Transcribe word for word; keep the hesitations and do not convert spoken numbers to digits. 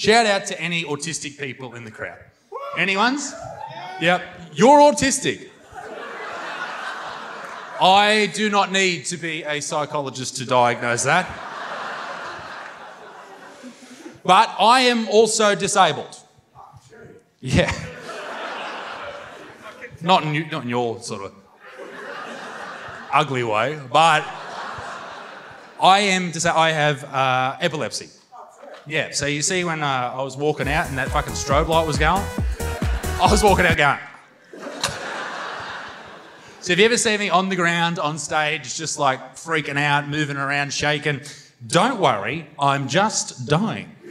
Shout out to any autistic people in the crowd. Anyone's? Yep. You're autistic. I do not need to be a psychologist to diagnose that. But I am also disabled. Yeah. Not in, not in your sort of ugly way, but I am disa- I have uh, epilepsy. Yeah, so you see when uh, I was walking out and that fucking strobe light was going, I was walking out going. So if you ever see me on the ground, on stage, just like freaking out, moving around, shaking, don't worry, I'm just dying.